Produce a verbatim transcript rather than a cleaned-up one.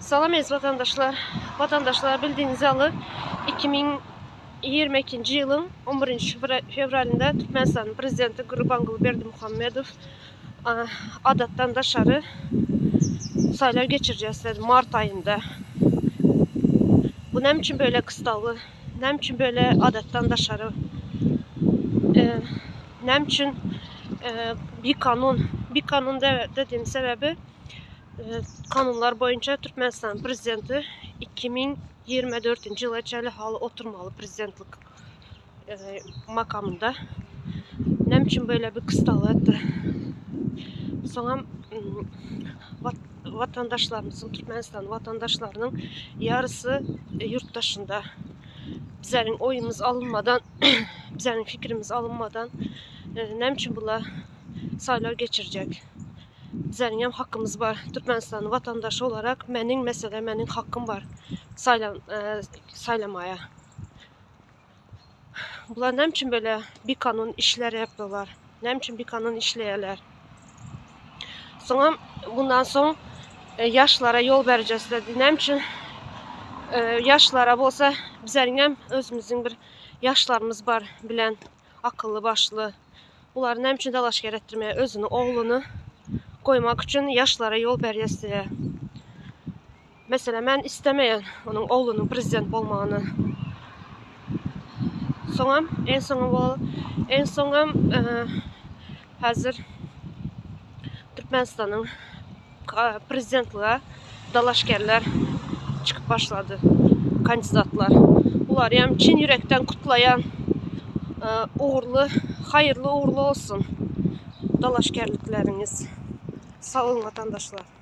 Salam əziz vatandaşlar. Vatandaşlar bildiğiniz alı iki min iyirmi ikinci yılın on birinci fevralında Türkmenistan'ın prezidenti Gurbanguly Berdimuhamedov adattan daşarı saylar geçireceğiz dedi Mart ayında. Bu ne için böyle kısıtlı, ne için böyle adattan daşarı, e, ne için e, bir kanun, bir kanun de, dediğim sebebi kanunlar boyunca Türkmenistan prezidenti iki min iyirmi dördüncü yıla çəli halı oturmalı prezidentlik e, makamında. Ne için böyle bir kısıtlı? Sonra vat, vatandaşlarımızın, Türkmenistan vatandaşlarının yarısı e, yurt dışında. Bizlerin oyumuz alınmadan, bizlerin fikrimiz alınmadan e, ne için bunlar saylar geçirecek? Bizlerin hem hakkımız var. Türkmenistan'ın vatandaşı olarak benim mesela benim hakkım var saylan, e, saylamaya. Bunlar ne için böyle bir kanun işler yapıyorlar? Ne için bir kanun işleyeler? Sonra bundan sonra e, yaşlara yol vereceğiz dedi. Ne için e, yaşlara olsa bizlerin hem özümüzün bir yaşlarımız var bilen akıllı başlı. Bunlar ne için dalaşker ettirmeye özünü oğlunu koymak için yaşlara yol veriyesiye. Mesela ben istemeyen onun oğlunun prezident olmağını. Sonra en sonu en sonu e, hazır Türkmenistan'ın prezidentliğe dalaşkerler çıkıp başladı. Kandidatlar. Bunlar yani Çin yürekten kutlayan e, uğurlu, hayırlı uğurlu olsun dalaşkerlikleriniz. Sağ olun vatandaşlar.